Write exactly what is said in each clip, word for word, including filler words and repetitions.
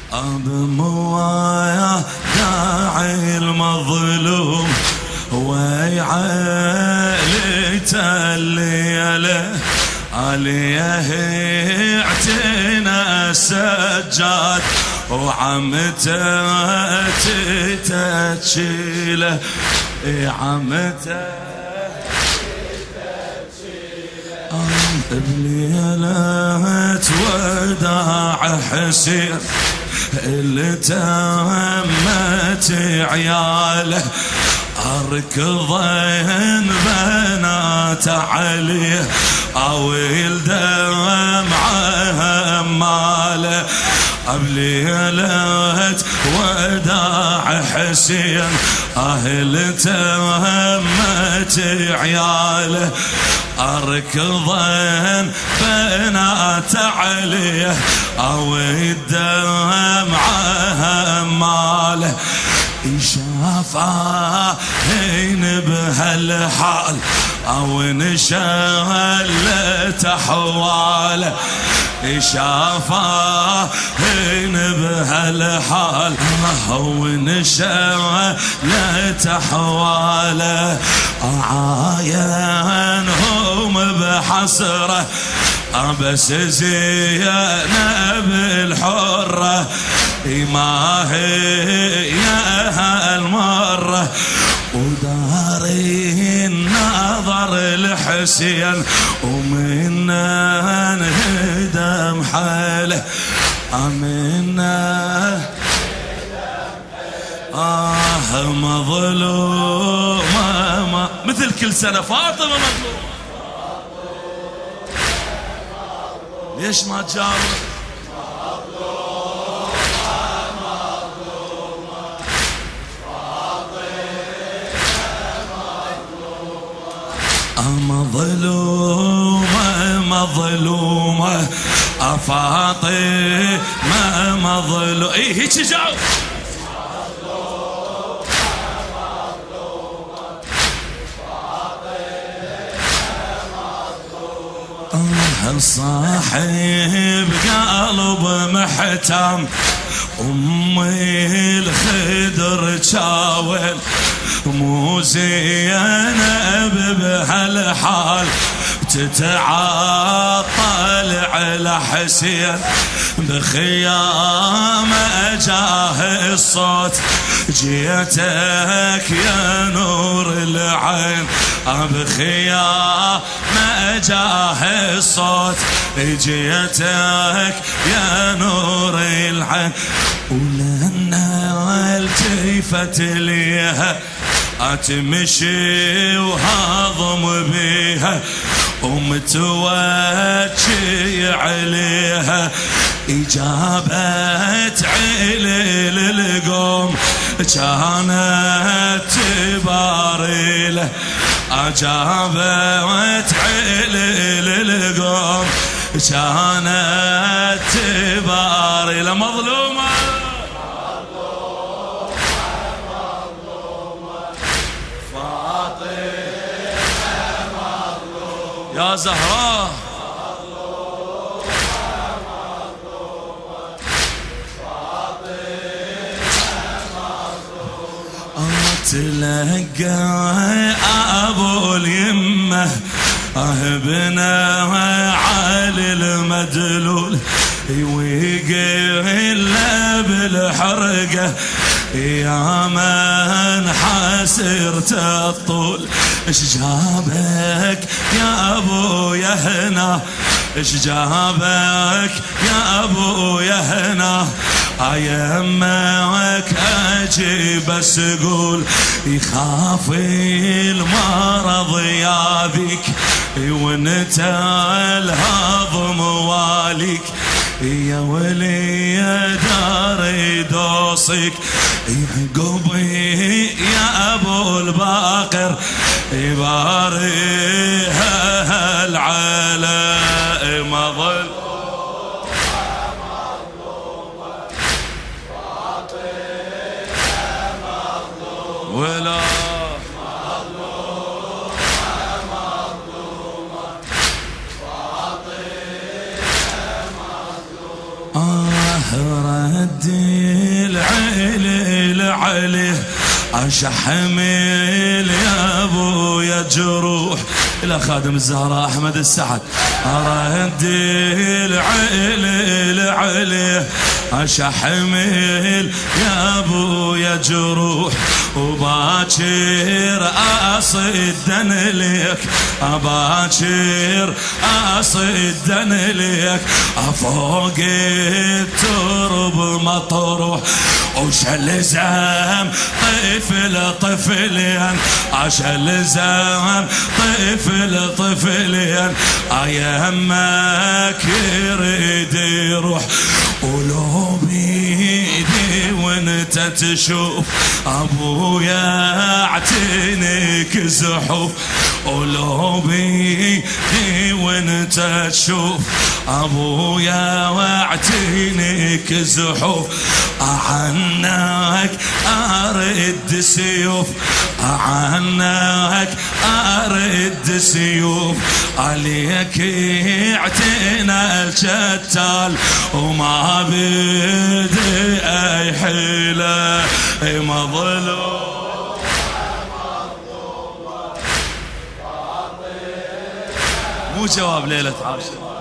بموايا داعي المظلوم ويعليته الليلة عليه اعتنى السجاد وعمته تتشيله عمته بليلة وداع حسين اللي تمت عياله أركضين بنات عليه أويل دمعها ماله بليلة وداع حسين أهل تمت عياله أركضين بنات عليه أو الدمعة ماله شافين بهالحال أو نشلت أحواله شافين بهالحال أو نشلت أحواله عاينهم بحسرة بس زينب الحرة ما هي هالمرة وداري النظر الحسين ومن انهدم حاله أمنا آه مظلومة مثل كل سنة فاطمة مظلومة ليش ما تجاوب مظلومة مظلومة أفاطمة مظلومة إيه هيك جاوب صاحب قلب محتم أمي الخدر تشاول مو زينب بهالحال تتعاطل على حسين بخيام جاه الصوت جيتك يا نور العين بخيام جاه الصوت جيتك يا نور العين ولأنها التفت ليها أتمشي وهضم بيها ومتوجي عليها إجابت عليل القوم كانت تباري له أجابت عليل القوم كانت تباري له مظلومة يا زهراء تلقى أبو اليمة أهبنا على المدلول ويقل بالحرقة يا من حاسرت الطول اش جابك يا ابو يا هنا اش جابك يا ابو يا هنا ايامك اجي بس قول يخاف المرض ياذيك وانت الهضم واليك يا ولي يا دار يدوصك يعقبي يا ابو الباقر يباريها العلاء مظل ولا ردي اشحمل يا ابويا جروح. الى خادم الزهراء احمد السعد اردي العلي العلي اشحمل يا ابويا جروح وباكر اصدن لك اباكر اصدن لك فوق الترب مطروح وشل زم طفل طفلين عشل زم طفل طفلين ايامك يريد يروح ولو بيدي وانت تشوف ابويا اعتنك زحوف ولو بيدي وانت تشوف ابويا واعتنك زحوف عنك ارد سيوف عنك ارد سيوف عليك اعتنا الشتال وما بدي اي حيله مظلوم مو جواب ليلة عاشر.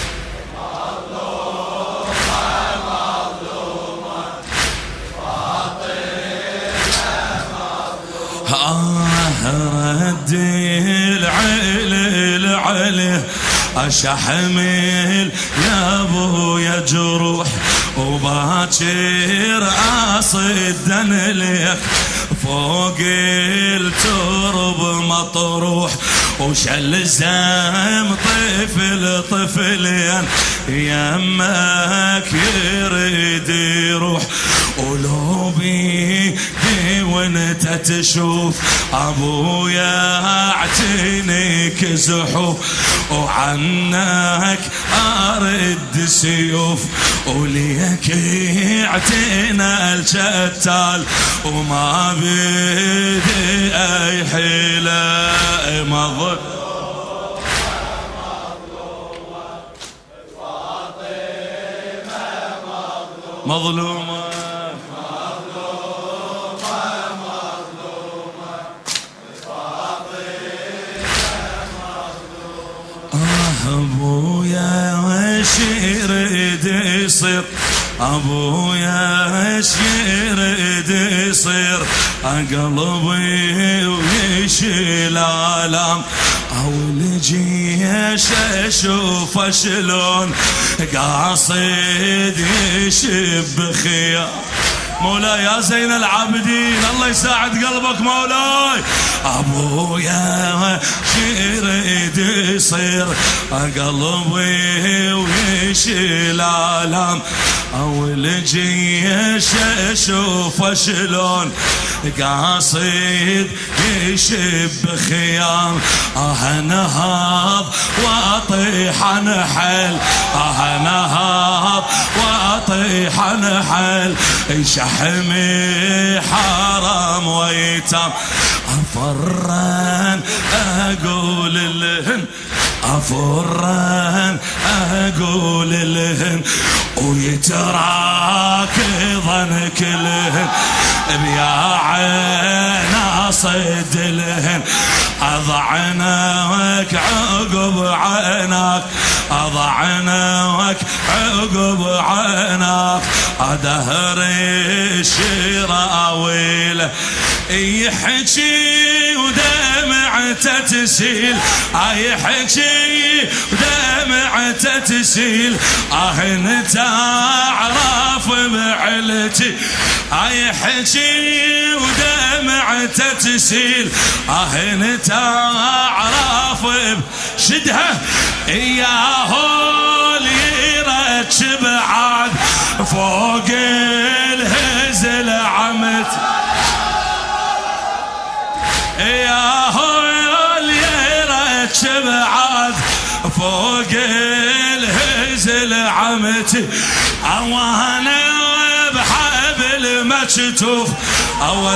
ردي العلي العلي اشحمل يا ابويا جروح وباكر اصدن لك فوق الترب مطروح وشل زم طفل طفلين يمك يريد يروح ولو بيدي وانت تشوف ابويا اعتنك زحوف وعنك ارد سيوف وليك اعتنا الشتال وما بدي اي حيله مظلوم مظلومة ابويا وش يريد يصير ابويا وش يريد يصير قلبي ويشيل الام اول جيش اشوف شلون قاصد يشب خيار مولاي يا زين العابدين الله يساعد قلبك مولاي ابويا يريد يصير قلبي ويشيل الام اول جيش اشوف شلون قاصد يشب خيام اه نهض واطيح نحل اه نهض واطيح نحل شحمي حرام ويتم افرن اقول لهن افرن اقول لهن ويتراك ظن كلهن بيا عينا صيد لهن اضعناك عقب عيناك اضعناك عقب عيناك ادهر الشراويل يحكي ودمعته تسيل يحكي ودمعته تسيل اه انت اعرف بعلتي يحكي ودمعته تسيل اه انت اعرف شدها اياه يركب عاد فوق الهزل عمت يا هول يركب عاد فوق الهزل عمتي اوانا بحبل مكتوف او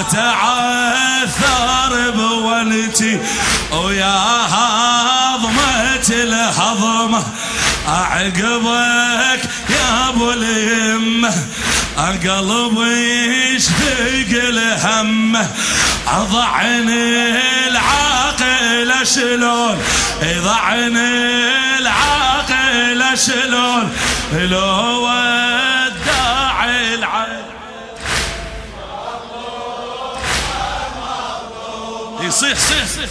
تعثر بولتي ويا هضمة الهضمة اعقبك يا ابو اليمه قلبي يشفق الهمه ضعني العاقل شلون ضعني العاقل شلون لو وداع العين يصيح صيح صيح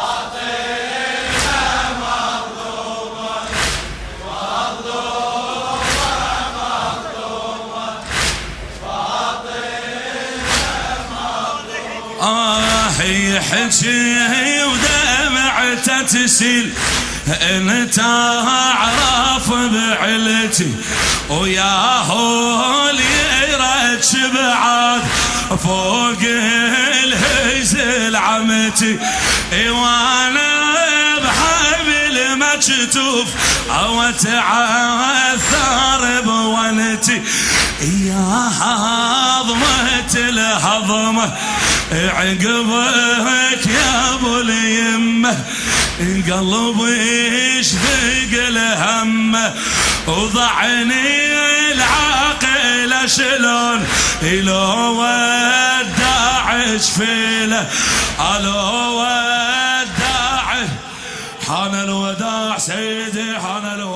آه يحكي ودمعته تسيل انت اعرف بعلتي وياهو اللي يركب بعاد فوق الهزل عمتي وانا بحبل مكتوف او اتعثر بونتي يا هضمة الهضمة عقبك يا ابو اليمه قلبي يشفق الهمه وضعني العاقل شلون لو وداع شفيله لو وداع حان الوداع سيدي حان الوداع